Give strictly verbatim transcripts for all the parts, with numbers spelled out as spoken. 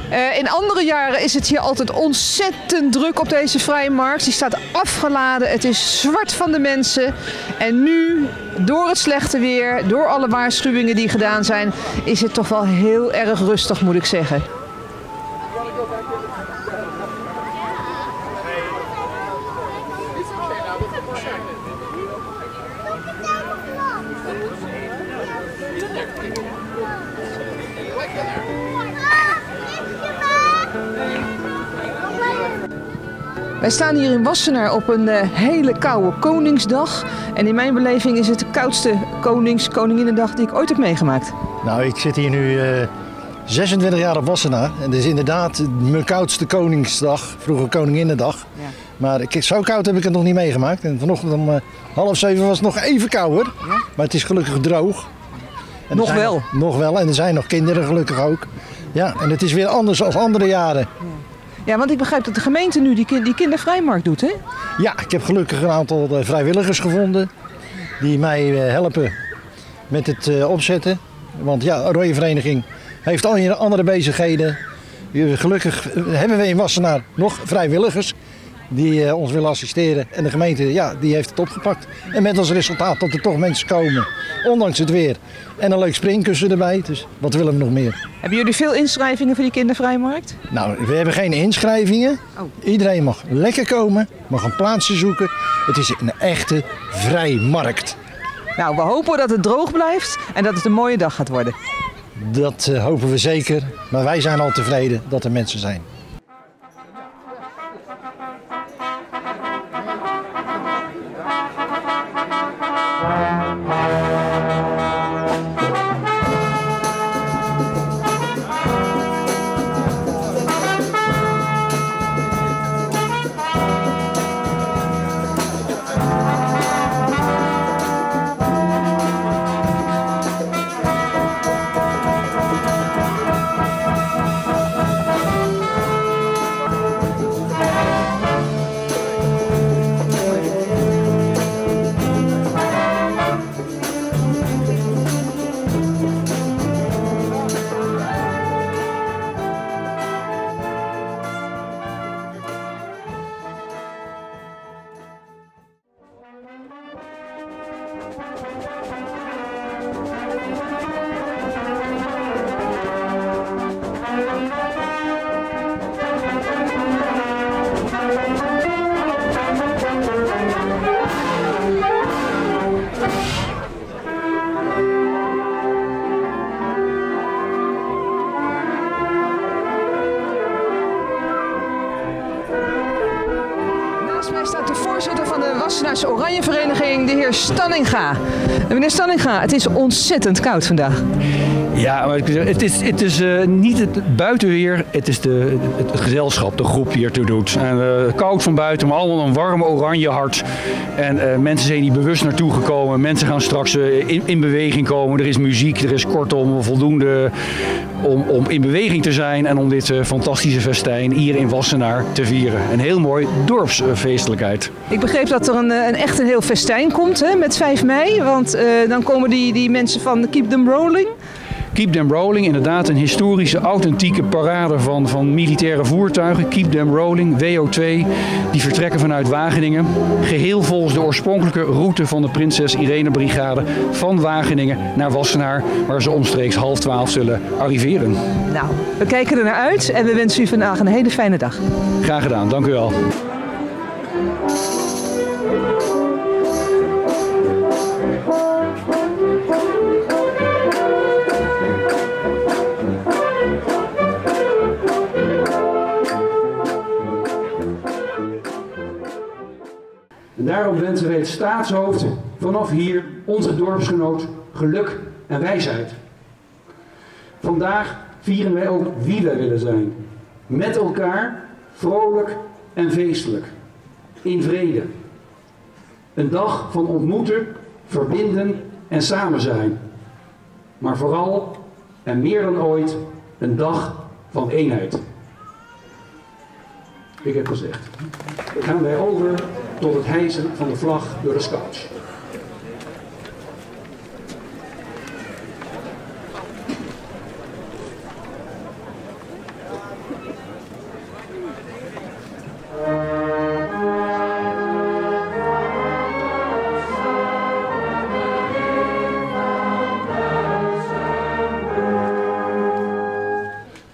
Uh, in andere jaren is het hier altijd ontzettend druk op deze vrijmarkt. Die staat afgeladen, het is zwart van de mensen. En nu, door het slechte weer, door alle waarschuwingen die gedaan zijn, is het toch wel heel erg rustig, moet ik zeggen. Wij staan hier in Wassenaar op een uh, hele koude Koningsdag. En in mijn beleving is het de koudste Konings, Koninginnedag die ik ooit heb meegemaakt. Nou, ik zit hier nu uh, zesentwintig jaar op Wassenaar. En dit is inderdaad mijn koudste Koningsdag, vroeger Koninginnedag. Ja. Maar ik, zo koud heb ik het nog niet meegemaakt. En vanochtend om uh, half zeven was het nog even kouder. Ja? Maar het is gelukkig droog. En nog wel? Nog, nog wel. En er zijn nog kinderen gelukkig ook. Ja, en het is weer anders dan andere jaren. Ja. Ja, want ik begrijp dat de gemeente nu die, kind, die kindervrijmarkt doet, hè? Ja, ik heb gelukkig een aantal vrijwilligers gevonden die mij helpen met het uh, opzetten. Want ja, een rode vereniging heeft al andere bezigheden. Gelukkig hebben we in Wassenaar nog vrijwilligers die uh, ons willen assisteren. En de gemeente, ja, die heeft het opgepakt. En met als resultaat dat er toch mensen komen, ondanks het weer. En een leuk springkussen erbij, dus wat willen we nog meer? Hebben jullie veel inschrijvingen voor die kindervrijmarkt? Nou, we hebben geen inschrijvingen. Oh. Iedereen mag lekker komen, mag een plaatsje zoeken. Het is een echte vrijmarkt. Nou, we hopen dat het droog blijft en dat het een mooie dag gaat worden. Dat uh, hopen we zeker, maar wij zijn al tevreden dat er mensen zijn. Wassenaarse Oranje Vereniging, de heer Stanninga. Meneer Stanninga, het is ontzettend koud vandaag. Ja, maar het is, het is uh, niet het buitenweer, het is de, het, het gezelschap, de groep die ertoe doet. En, uh, koud van buiten, maar allemaal een warme oranje hart. En uh, mensen zijn hier bewust naartoe gekomen. Mensen gaan straks uh, in, in beweging komen. Er is muziek, er is kortom voldoende om, om in beweging te zijn en om dit uh, fantastische festijn hier in Wassenaar te vieren. Een heel mooi dorpsfeestelijkheid. Ik begreep dat er een, een echt een heel festijn komt, hè, met vijf mei. Want uh, dan komen die, die mensen van Keep Them Rolling. Keep Them Rolling, inderdaad een historische, authentieke parade van, van militaire voertuigen. Keep Them Rolling, W O twee, die vertrekken vanuit Wageningen. Geheel volgens de oorspronkelijke route van de Prinses Irene Brigade van Wageningen naar Wassenaar, waar ze omstreeks half twaalf zullen arriveren. Nou, we kijken er naar uit en we wensen u vandaag een hele fijne dag. Graag gedaan, dank u wel. En daarom wensen wij het staatshoofd vanaf hier, onze dorpsgenoot, geluk en wijsheid. Vandaag vieren wij ook wie wij willen zijn. Met elkaar, vrolijk en feestelijk. In vrede. Een dag van ontmoeten, verbinden en samen zijn. Maar vooral, en meer dan ooit, een dag van eenheid. Ik heb gezegd. Dan gaan wij over tot het hijsen van de vlag door de scouts.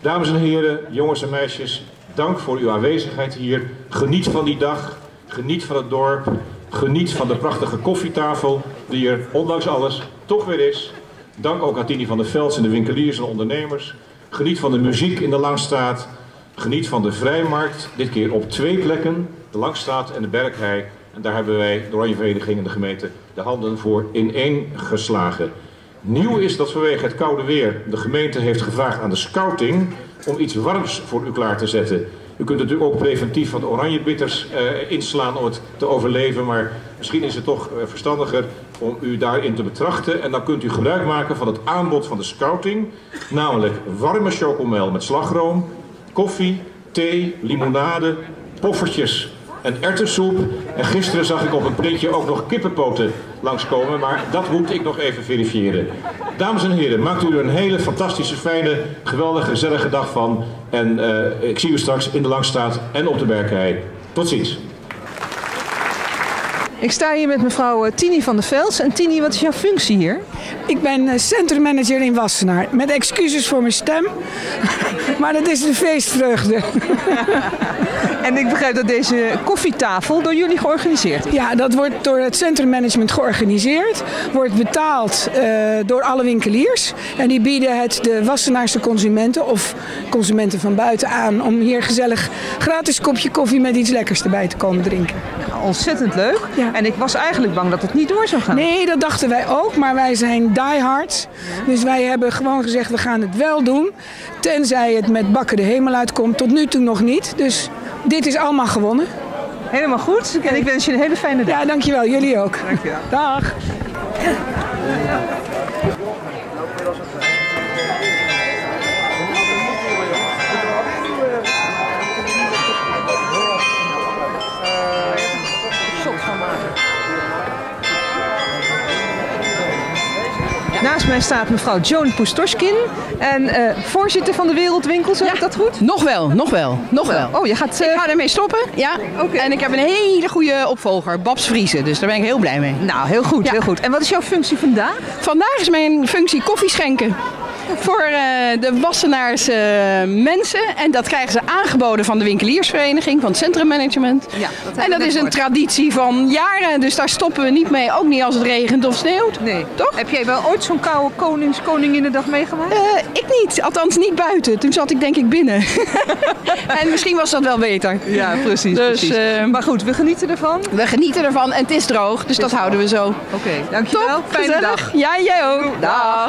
Dames en heren, jongens en meisjes, dank voor uw aanwezigheid hier. Geniet van die dag, geniet van het dorp, geniet van de prachtige koffietafel die er ondanks alles toch weer is. Dank ook aan Tini van der Velds en de winkeliers en ondernemers. Geniet van de muziek in de Langstraat. Geniet van de Vrijmarkt, dit keer op twee plekken, de Langstraat en de Berkhei. En daar hebben wij, de Oranje Vereniging en de gemeente, de handen voor ineen geslagen. Nieuw is dat vanwege het koude weer de gemeente heeft gevraagd aan de scouting om iets warms voor u klaar te zetten. U kunt natuurlijk ook preventief van de oranje bitters uh, inslaan om het te overleven, maar misschien is het toch uh, verstandiger om u daarin te betrachten. En dan kunt u gebruik maken van het aanbod van de scouting, namelijk warme chocomel met slagroom, koffie, thee, limonade, poffertjes en erwtensoep. En gisteren zag ik op een printje ook nog kippenpoten langskomen, maar dat moet ik nog even verifiëren. Dames en heren, maakt u er een hele fantastische, fijne, geweldige, gezellige dag van. En uh, ik zie u straks in de Langstraat en op de Berkhei. Tot ziens. Ik sta hier met mevrouw Tini van der Velds. En Tini, wat is jouw functie hier? Ik ben centrummanager in Wassenaar. Met excuses voor mijn stem. Maar dat is de feestvreugde. En ik begrijp dat deze koffietafel door jullie georganiseerd is. Ja, dat wordt door het centrummanagement georganiseerd. Wordt betaald uh, door alle winkeliers. En die bieden het de Wassenaarse consumenten of consumenten van buiten aan om hier gezellig gratis kopje koffie met iets lekkers erbij te komen drinken. Ja, ontzettend leuk. Ja. En ik was eigenlijk bang dat het niet door zou gaan. Nee, dat dachten wij ook. Maar wij zijn diehards. Ja. Dus wij hebben gewoon gezegd, we gaan het wel doen. Tenzij het met bakken de hemel uitkomt. Tot nu toe nog niet. Dus dit is allemaal gewonnen. Helemaal goed. En ik wens je een hele fijne dag. Ja, dankjewel. Jullie ook. Dankjewel. Dag. Naast mij staat mevrouw Joan Pustoshkin en uh, voorzitter van de Wereldwinkel, zeg ik dat goed? Nog wel, nog wel, nog wel. Oh, je gaat... Uh... Ik ga ermee stoppen, ja. Okay. En ik heb een hele goede opvolger, Babs Vriezen, dus daar ben ik heel blij mee. Nou, heel goed, ja. heel goed. En wat is jouw functie vandaag? Vandaag is mijn functie koffie schenken. Voor uh, de Wassenaarse uh, mensen. En dat krijgen ze aangeboden van de winkeliersvereniging, van het centrummanagement. Ja, dat en dat is een woord. traditie van jaren, dus daar stoppen we niet mee. Ook niet als het regent of sneeuwt. Nee. Toch? Heb jij wel ooit zo'n koude konings koninginnedag meegemaakt? Uh, ik niet, althans niet buiten. Toen zat ik denk ik binnen. En misschien was dat wel beter. Ja, precies. Dus, precies. Uh, maar goed, we genieten ervan. We genieten ervan en het is droog, dus dat droog. houden we zo. Oké, okay, dankjewel. Top, fijne gezellig. dag. Ja, jij ook. Dag.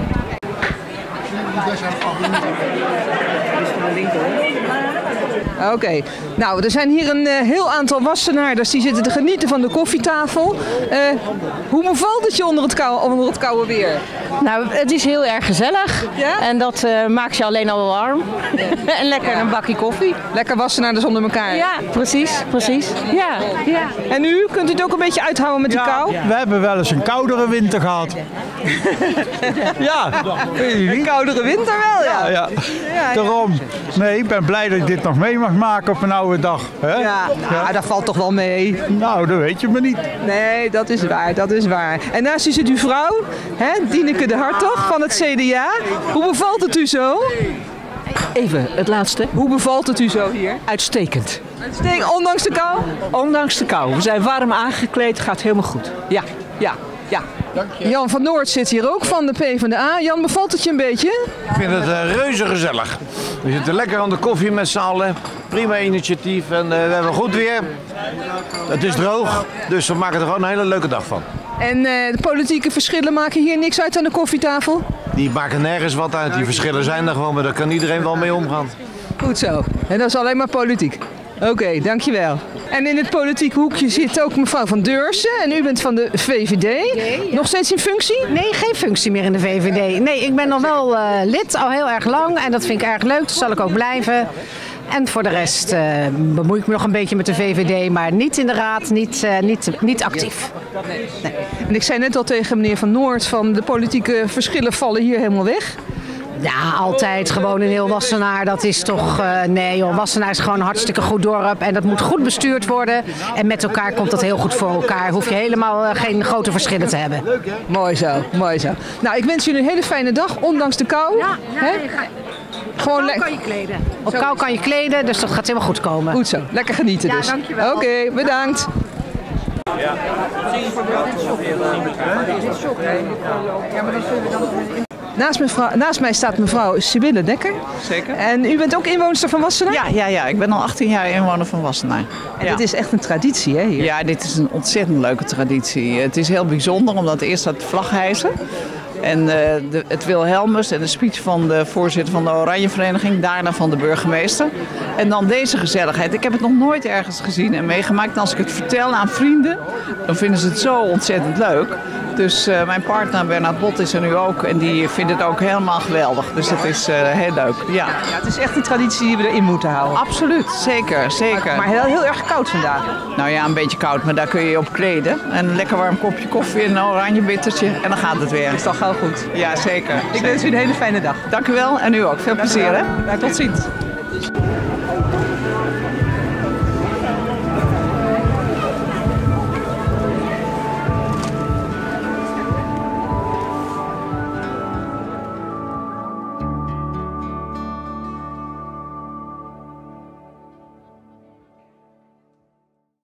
Oké, okay. Nou, er zijn hier een uh, heel aantal Wassenaarders die zitten te genieten van de koffietafel. Uh, hoe bevalt het je onder het, kou onder het koude weer? Nou, het is heel erg gezellig. Ja? En dat uh, maakt je alleen al warm. Ja. En lekker ja. een bakje koffie. Lekker Wassenaarders onder elkaar. Ja, precies, precies. Ja. Ja. En u, kunt u het ook een beetje uithouden met ja, de kou? We hebben wel eens een koudere winter gehad. Ja, een koudere winter wel, ja. Ja, ja. ja daarom. Nee, ik ben blij dat ik dit nog mee mag maken op een oude dag. Hè? Ja, nou, ja, dat valt toch wel mee. Nou, dat weet je maar niet. Nee, dat is waar, dat is waar. En naast u zit uw vrouw, hè, Dieneke de Hartog van het C D A. Hoe bevalt het u zo? Even, het laatste. Hoe bevalt het u zo hier? Uitstekend. Uitstekend, ondanks de kou? Ondanks de kou. We zijn warm aangekleed, gaat helemaal goed. Ja, ja, ja. Jan van Noord zit hier ook van de PvdA. Jan, bevalt het je een beetje? Ik vind het uh, reuze gezellig. We zitten lekker aan de koffie met z'n allen. Prima initiatief en uh, we hebben goed weer. Het is droog, dus we maken er gewoon een hele leuke dag van. En uh, de politieke verschillen maken hier niks uit aan de koffietafel? Die maken nergens wat uit. Die verschillen zijn er gewoon, maar daar kan iedereen wel mee omgaan. Goed zo. En dat is alleen maar politiek. Oké, okay, dankjewel. En in het politieke hoekje zit ook mevrouw Van Deursen. En u bent van de V V D. Nee, ja. Nog steeds in functie? Nee, geen functie meer in de V V D. Nee, ik ben nog wel uh, lid, al heel erg lang. En dat vind ik erg leuk, dat zal ik ook blijven. En voor de rest uh, bemoei ik me nog een beetje met de V V D, maar niet in de raad, niet, uh, niet, niet actief. Nee. Nee. En ik zei net al tegen meneer Van Noord van de politieke verschillen vallen hier helemaal weg. Ja, altijd gewoon in heel Wassenaar. Dat is toch, uh, nee joh, Wassenaar is gewoon een hartstikke goed dorp. En dat moet goed bestuurd worden. En met elkaar komt dat heel goed voor elkaar. Hoef je helemaal uh, geen grote verschillen te hebben. Mooi zo, mooi zo. Nou, ik wens jullie een hele fijne dag, ondanks de kou. Ja, ja, Hè? ga... Gewoon kou lekker. kan je kleden. Op kou kan je kleden, dus dat gaat helemaal goed komen. Goed zo, lekker genieten Ja, dus. dankjewel. Oké, okay, bedankt. Ja. Naast, mevrouw, naast mij staat mevrouw Sibylle Dekker. Zeker. En u bent ook inwoonster van Wassenaar? Ja, ja, ja, ik ben al achttien jaar inwoner van Wassenaar. En ja. dit is echt een traditie, hè? Hier? Ja, dit is een ontzettend leuke traditie. Het is heel bijzonder, omdat eerst dat vlaghijsen. En uh, de, het Wilhelmus en de speech van de voorzitter van de Oranjevereniging, daarna van de burgemeester. En dan deze gezelligheid. Ik heb het nog nooit ergens gezien en meegemaakt. En als ik het vertel aan vrienden, dan vinden ze het zo ontzettend leuk. Dus uh, mijn partner Bernard Bot is er nu ook en die vindt het ook helemaal geweldig. Dus dat is uh, heel leuk. Ja. Ja, het is echt een traditie die we erin moeten houden. Absoluut, zeker, zeker. Maar, maar heel, heel erg koud vandaag. Nou ja, een beetje koud, maar daar kun je je op kleden. En een lekker warm kopje koffie en een oranje bittertje en dan gaat het weer. Dat is toch gauw goed. Ja, zeker. Ik wens u een hele fijne dag. Dank u wel en u ook. Veel plezier, hè. Tot ziens.